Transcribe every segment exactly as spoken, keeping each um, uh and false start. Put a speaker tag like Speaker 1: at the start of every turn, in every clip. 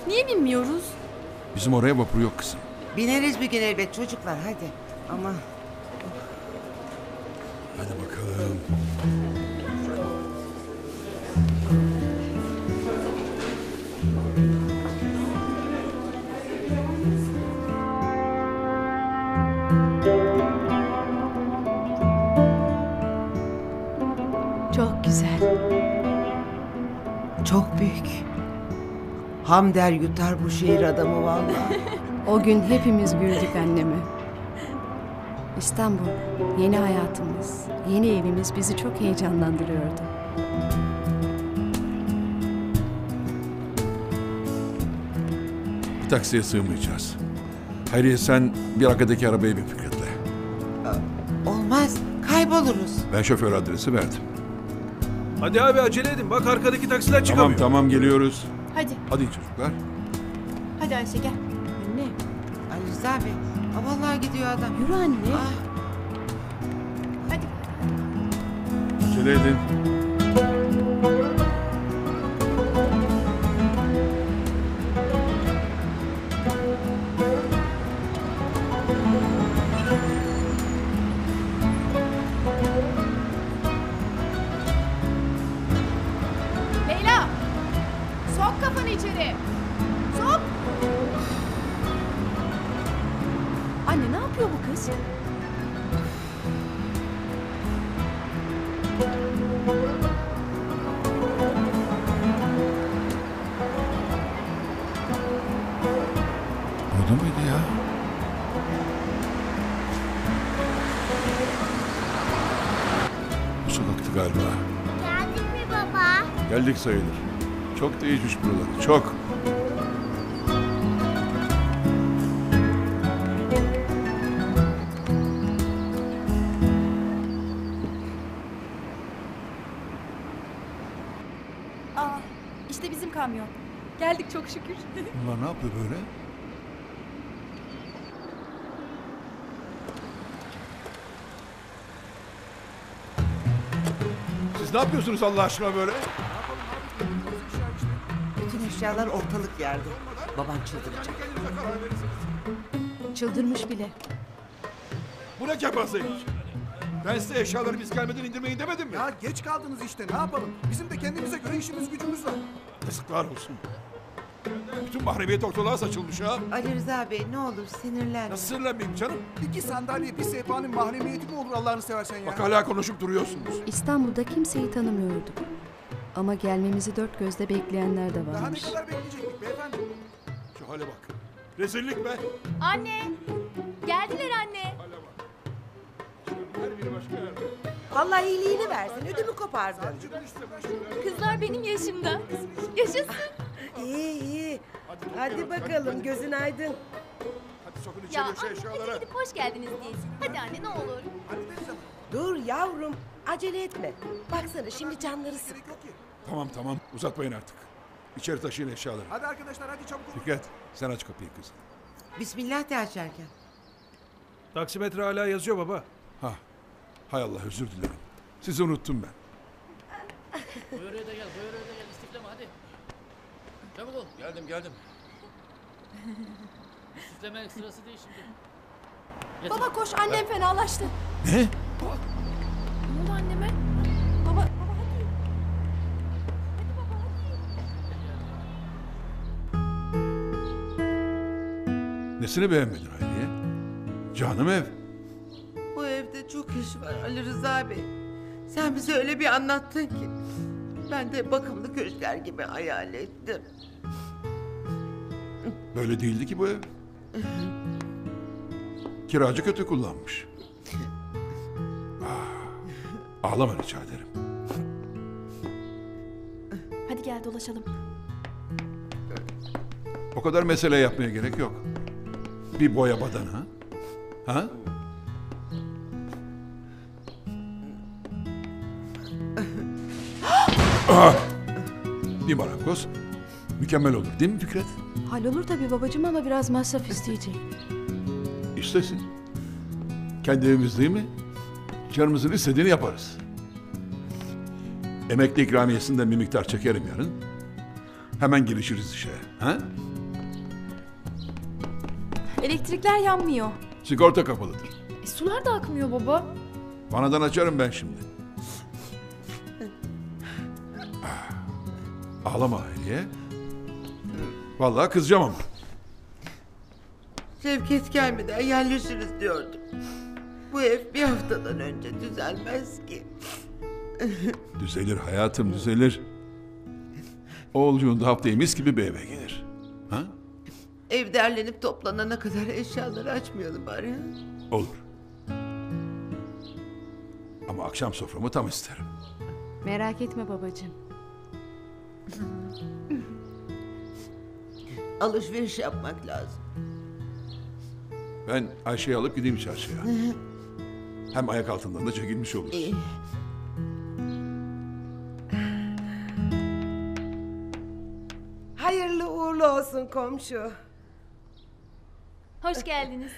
Speaker 1: Niye binmiyoruz?
Speaker 2: Bizim oraya vapur yok kızım.
Speaker 3: Bineriz bir gün elbet çocuklar hadi. Ama
Speaker 2: Hadi bakalım.
Speaker 1: Çok güzel.
Speaker 3: çok büyük. Hamder yutar bu şehir adamı vallahi.
Speaker 4: O gün hepimiz güldük anneme. İstanbul, yeni hayatımız, yeni evimiz bizi çok heyecanlandırıyordu.
Speaker 2: Bir taksiye sığmayacağız. Hayriye sen bir arkadaki arabaya bin Fikret'le.
Speaker 3: Olmaz kayboluruz.
Speaker 2: Ben şoför adresi verdim.
Speaker 5: Hadi abi acele edin. Bak arkadaki taksiler
Speaker 2: Tamam
Speaker 5: çıkamıyor.
Speaker 2: tamam geliyoruz.
Speaker 1: Hadi.
Speaker 2: Hadi çocuklar.
Speaker 1: Hadi Ayşe gel.
Speaker 4: Anne,
Speaker 3: Ali Rıza Bey. Ha, vallahi gidiyor adam.
Speaker 4: yürü anne.
Speaker 3: Ah,
Speaker 1: Hadi.
Speaker 2: Acele edin.
Speaker 1: Leyla! Sok kafanı içeri. Sok!
Speaker 4: Anne ne yapıyor bu kız?
Speaker 2: Orada mıydı ya? Bu sokaktı galiba.
Speaker 6: Geldin mi baba?
Speaker 2: Geldik sayılır. Çok değişmiş buralar. Çok.
Speaker 1: Aa, işte bizim kamyon. Geldik çok şükür.
Speaker 2: Bunlar ne yapıyor böyle? Siz ne yapıyorsunuz Allah aşkına böyle?
Speaker 3: bütün eşyalar ortalık yerde. Babam çıldıracak.
Speaker 4: Çıldırmış bile.
Speaker 2: Bu ne kepazeymiş? Ben size eşyaları biz gelmeden indirmeyin demedim mi?
Speaker 7: Ya geç kaldınız işte ne yapalım? Bizim de kendimize göre işimiz gücümüz var.
Speaker 2: Yazıklar olsun. Bütün mahremiyet ortalığa saçılmış ha.
Speaker 3: Ali Rıza Bey ne olur sinirlenme.
Speaker 2: Nasıl sinirlenmeyeyim canım?
Speaker 7: İki sandalye bir sehpanın mahremiyeti mi olur Allah'ını seversen ya?
Speaker 2: Bak hala konuşup duruyorsunuz.
Speaker 4: İstanbul'da kimseyi tanımıyorduk. Ama gelmemizi dört gözle bekleyenler de
Speaker 7: Daha ne
Speaker 4: varmış.
Speaker 7: kadar bekleyecektik beyefendi?
Speaker 2: Şu hale bak. Rezillik be.
Speaker 1: Anne! Geldiler anne.
Speaker 2: Her biri başka yerde.
Speaker 3: Allah iyiliğini versin ödümü kopardın.
Speaker 1: Kızlar benim yaşımda. Yaşasın.
Speaker 8: İyi iyi. Hadi bakalım gözün aydın.
Speaker 2: Hadi sokun
Speaker 1: Ya
Speaker 2: içeri
Speaker 1: anne
Speaker 2: şu eşyaları.
Speaker 1: hadi gidip hoş geldiniz diyesin. Hadi anne ne olur.
Speaker 8: Dur yavrum acele etme. Baksana şimdi canları sık.
Speaker 2: Tamam tamam uzatmayın artık. İçeri taşıyın eşyaları.
Speaker 7: Hadi arkadaşlar hadi çabuk olun.
Speaker 2: Fikret sen aç kapıyı kızım.
Speaker 3: Bismillah de açarken.
Speaker 5: Taksimetre hala yazıyor baba.
Speaker 2: Ha. Hay Allah özür dilerim. Sizi unuttum ben.
Speaker 9: Buyur öde gel, buyur öde gel. İstifleme hadi. Çabuk ol. Geldim, geldim. İstifleme sırası değil şimdi. Getir.
Speaker 1: Baba koş annem fenalaştı.
Speaker 2: Ne?
Speaker 1: Ne oldu anneme? Baba, baba hadi. Hadi baba hadi.
Speaker 2: Nesini beğenmedin Hayriye? Canım ev.
Speaker 3: Bu evde çok iş var Ali Rıza Bey. Sen bize öyle bir anlattın ki. Ben de bakımlı köşkler gibi hayal ettim.
Speaker 2: Böyle değildi ki bu ev. Kiracı kötü kullanmış. Ah, ağlama rica ederim.
Speaker 1: Hadi gel dolaşalım.
Speaker 2: O kadar mesele yapmaya gerek yok. Bir boya badana. Ha? Ah! Bir marangoz. Mükemmel olur değil mi Fikret?
Speaker 4: Hallolur tabii babacığım ama biraz masraf isteyecek.
Speaker 2: İstesin. Kendi evimiz değil mi? Canımızın istediğini yaparız. Emekli ikramiyesinden bir miktar çekerim yarın. Hemen girişiriz işe. Ha?
Speaker 1: Elektrikler yanmıyor.
Speaker 2: Sigorta kapalıdır.
Speaker 1: E, sular da akmıyor baba.
Speaker 2: Vanadan açarım ben şimdi. Ağlama Hayriye. Vallahi kızacağım ama.
Speaker 3: Şevket gelmeden yerleşiriz diyordum. Bu ev bir haftadan önce düzelmez ki.
Speaker 2: Düzelir hayatım, düzelir. Oğulcuğun da haftaya mis gibi bir eve gelir. Ha?
Speaker 3: Ev derlenip toplanana kadar eşyaları açmayalım bari. ha?
Speaker 2: Olur. Ama akşam soframı tam isterim.
Speaker 4: Merak etme babacığım.
Speaker 3: Alışveriş yapmak lazım.
Speaker 2: Ben Ayşe'yi alıp gideyim çarşıya. Hem ayak altından da çekilmiş olur.
Speaker 3: İyi.
Speaker 8: Hayırlı uğurlu olsun komşu.
Speaker 1: Hoş geldiniz.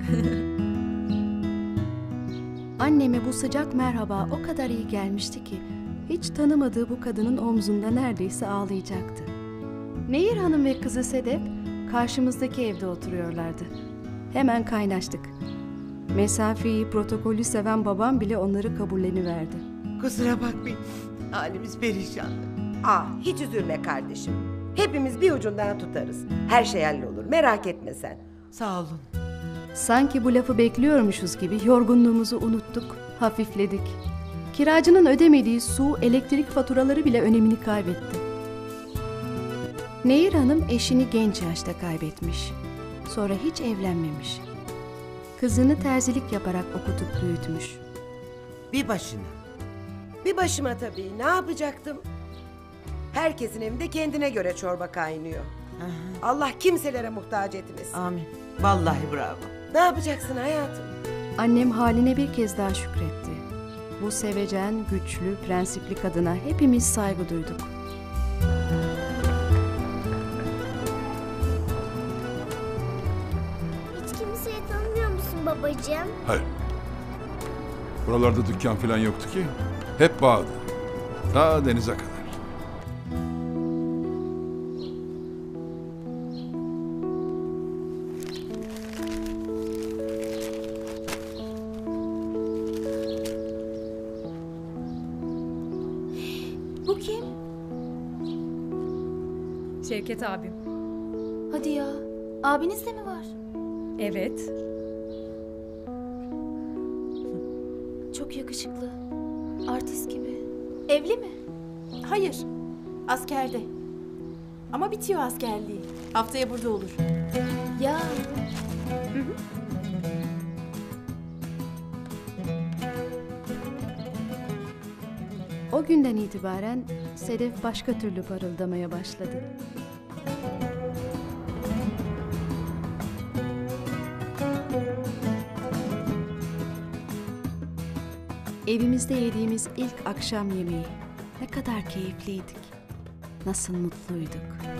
Speaker 4: Anneme bu sıcak merhaba o kadar iyi gelmişti ki hiç tanımadığı bu kadının omzunda neredeyse ağlayacaktı. Nehir Hanım ve kızı Sedef karşımızdaki evde oturuyorlardı. Hemen kaynaştık. Mesafeyi, protokolü seven babam bile onları kabulleniverdi.
Speaker 3: Kusura bakmayın. Halimiz perişan.
Speaker 8: Aa, hiç üzülme kardeşim. Hepimiz bir ucundan tutarız. Her şey hallolur, merak etme sen.
Speaker 3: Sağ olun.
Speaker 4: Sanki bu lafı bekliyormuşuz gibi yorgunluğumuzu unuttuk, hafifledik. Kiracının ödemediği su, elektrik faturaları bile önemini kaybetti. Nehir Hanım eşini genç yaşta kaybetmiş. Sonra hiç evlenmemiş. Kızını terzilik yaparak okutup büyütmüş.
Speaker 3: Bir başına.
Speaker 8: Bir başıma tabii, ne yapacaktım? Herkesin evinde kendine göre çorba kaynıyor. Allah kimselere muhtaç etmesin.
Speaker 3: Amin. Vallahi bravo.
Speaker 8: Ne yapacaksın hayatım?
Speaker 4: Annem haline bir kez daha şükretti. Bu sevecen, güçlü, prensipli kadına hepimiz saygı duyduk.
Speaker 6: Hiç kimseyi tanımıyor musun babacığım?
Speaker 2: Hayır. Buralarda dükkan falan yoktu ki. Hep bağdı. Ta denize kadar.
Speaker 1: Bu kim? Şevket abim. Hadi ya. Abiniz de mi var? Evet. Çok yakışıklı. Artist gibi. Evli mi? Hayır. Askerde. Ama bitiyor askerliği. Haftaya burada olur. Ya.
Speaker 4: O günden itibaren Sedef başka türlü parıldamaya başladı. Evimizde yediğimiz ilk akşam yemeği ne kadar keyifliydik. Nasıl mutluyduk.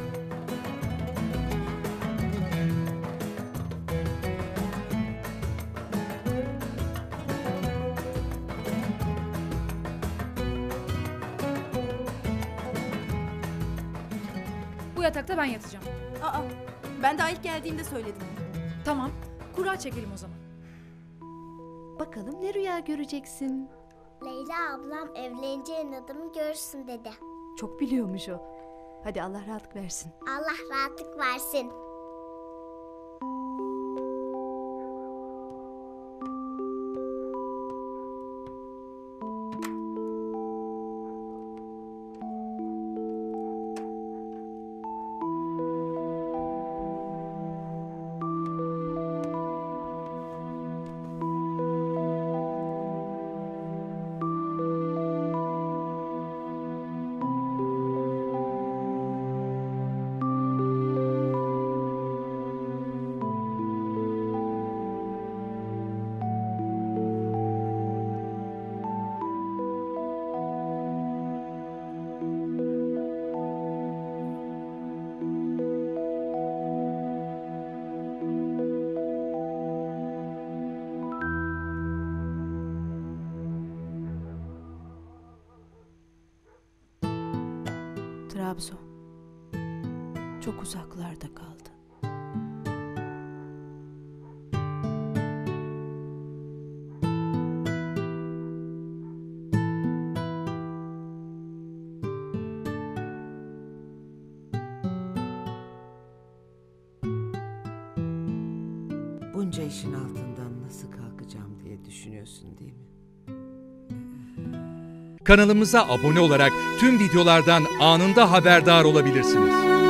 Speaker 10: Bu yatakta ben yatacağım.
Speaker 1: Aa, ben daha ilk geldiğimde söyledim.
Speaker 10: Tamam. Kura çekelim o zaman.
Speaker 4: Bakalım ne rüya göreceksin.
Speaker 6: Leyla ablam evlenince adımı görürsün dedi.
Speaker 4: Çok biliyormuş o. Hadi Allah rahatlık versin.
Speaker 6: Allah rahatlık versin.
Speaker 4: Trabzon. çok uzaklarda kaldı.
Speaker 3: Bunca işin altından nasıl kalkacağım diye düşünüyorsun değil mi?
Speaker 11: Kanalımıza abone olarak tüm videolardan anında haberdar olabilirsiniz.